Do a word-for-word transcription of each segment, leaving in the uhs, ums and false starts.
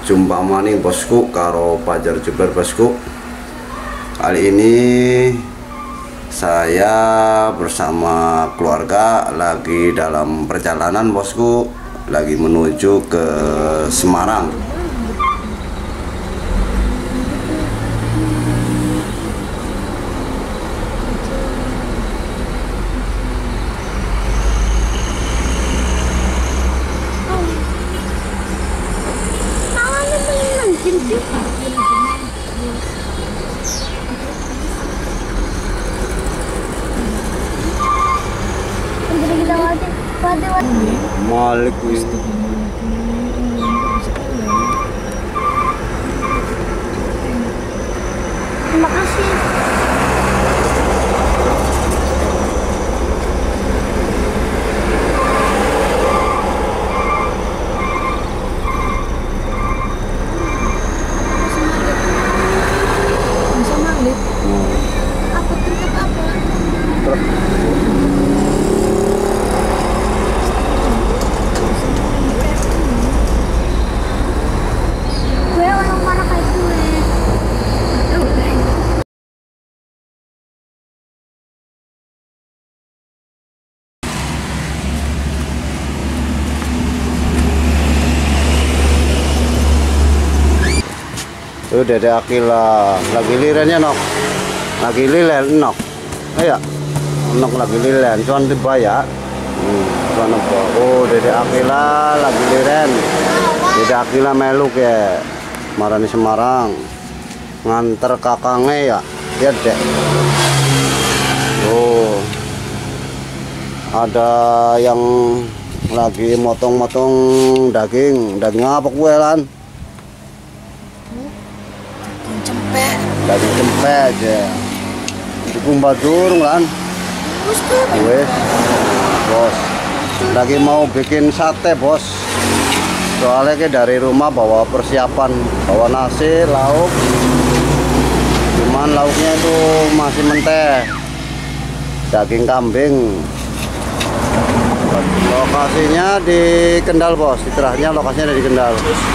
jumpa maning bosku karo Fajar Jubber bosku. Kali ini saya bersama keluarga lagi dalam perjalanan bosku, lagi menuju ke Semarang. Malik terima kasih. Bisa Malik. Apa truk apa? Truk. Tuh Dede Akila lagi lirennya nok, lagi lilen nok, ayo nok lagi lilen, cuman dibayar. Hmm, cuman apa? Oh Dede Akila lagi liren, Dede Akila meluk ya, marani Semarang, nganter kakangnya ya, lihat deh. Oh, ada yang lagi motong-motong daging, daging apa kue lan? Daging cempe aja dikumba durung lan wes bos, lagi mau bikin sate bos, soalnya ke dari rumah bawa persiapan, bawa nasi lauk, cuman lauknya itu masih menteh, daging kambing. Lokasinya di Kendal bos, istirahatnya lokasinya di Kendal.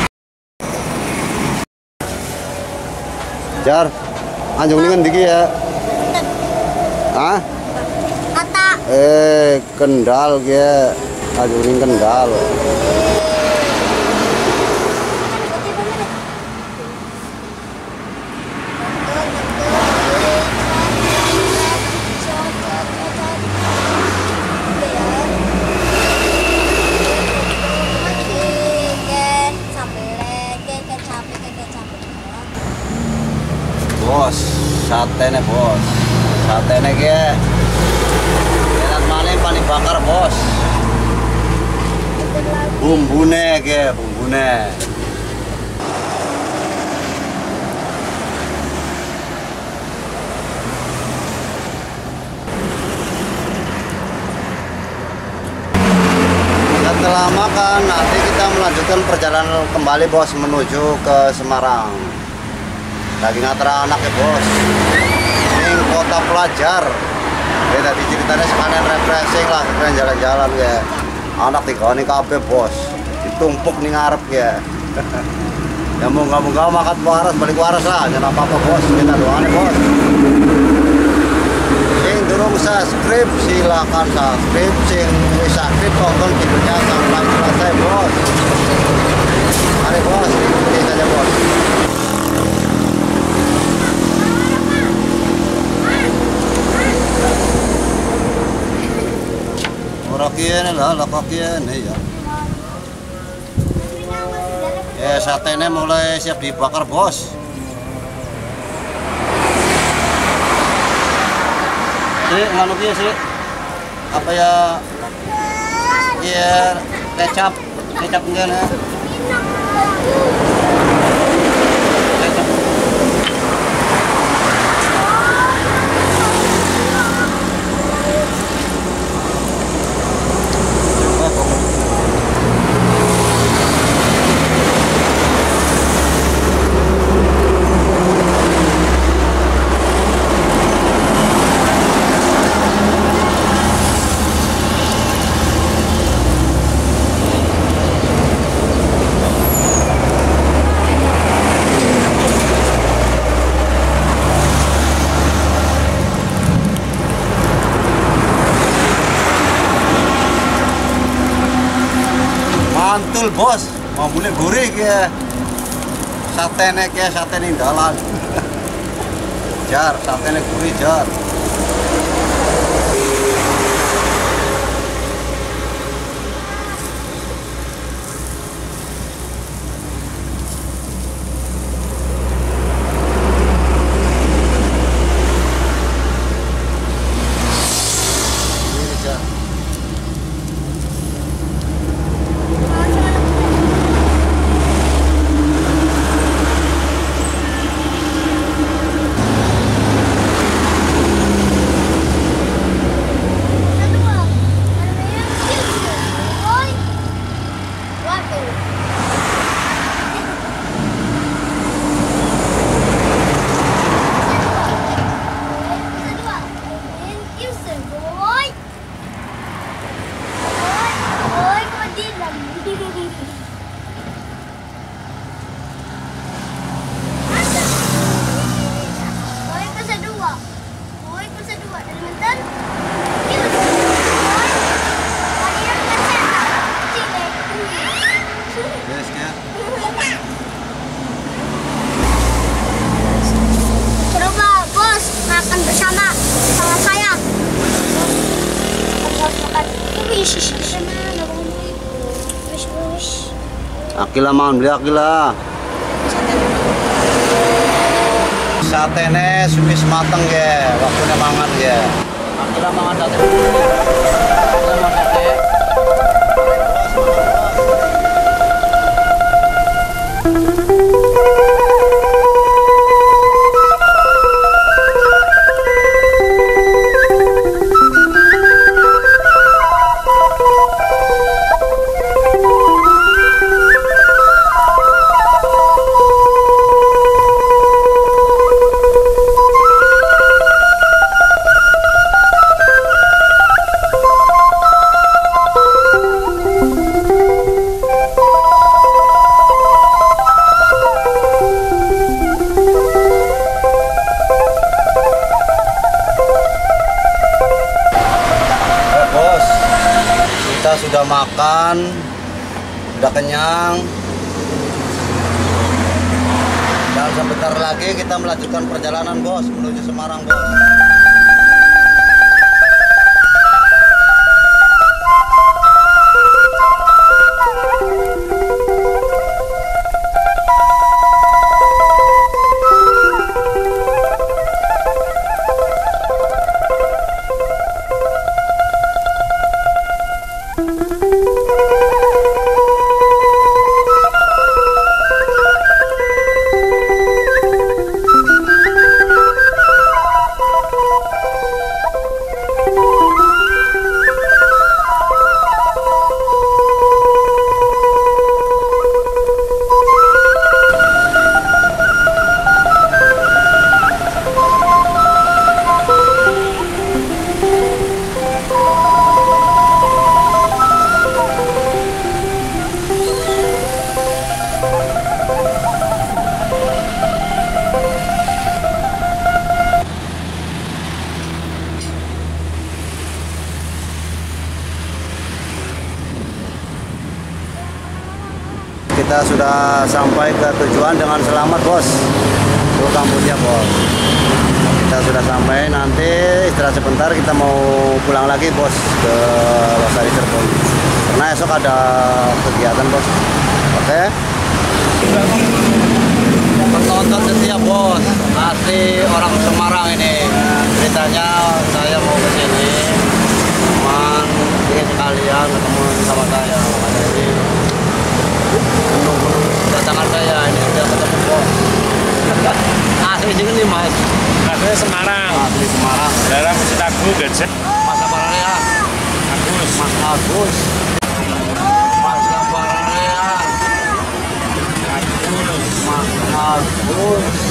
Jar, anjung dengan diki ya. Ah? Kata. Eh, Kendal ya. Anjung dengan Kendal. Bos, satenya bos, satenya ke enak mana paling bakar bos, bumbune ke bumbune. Setelah makan nanti kita melanjutkan perjalanan kembali bos menuju ke Semarang. Lagi nganter anak ya bos, ini kota pelajar. Ya tadi ceritanya sekalian refreshing lah, sekalian jalan-jalan ya. Anak tiga ini kabeh bos, ditumpuk nih ngarep ya. Ya mau nggak mau makan waras balik waras lah, jangan apa-apa bos, kita doain bos. Sing durung subscribe silakan subscribe, sing wis subscribe tonton videonya sampai selesai bos. Mari bos, ikuti saja bos. Rakian lah, lah kakian ya. Ya satenya mulai siap dibakar bos. Sih, nganu kia sih. Apa ya? Iya, kecap, kecap enggak nih. betul bos, mau boleh gurih ya. Satene ya sate ning dalan. Jar, satene gurih jar. Coba bos makan bersama sama saya. Bos makan. Wish, wish, wish. Akila mangan beli Akila. Satene wis mateng ya, waktunya mangan ya. Akila mangan sate. Akila mangan sate. Kita sudah makan, sudah kenyang, dan sebentar lagi kita melanjutkan perjalanan bos menuju Semarang bos. Kita sudah sampai ke tujuan dengan selamat bos. Itu kampusnya bos. Kita sudah sampai, nanti istirahat sebentar kita mau pulang lagi bos ke Losari Cirebon. Karena esok ada kegiatan bos. Oke. Penonton setia bos, asli orang Semarang ini. Ceritanya saya mau ke sini, cuman ingin sekalian ketemu sama saya. Makanya ini menunggu kedatangan saya, ini sudah ketemu bos. Asli sini nih mas. Asli Semarang. Asli Semarang. Daerah Masjid Agung Gajah. Mas Apararea. Agus. Mas Agus. Mas Apararea. Mas Agus.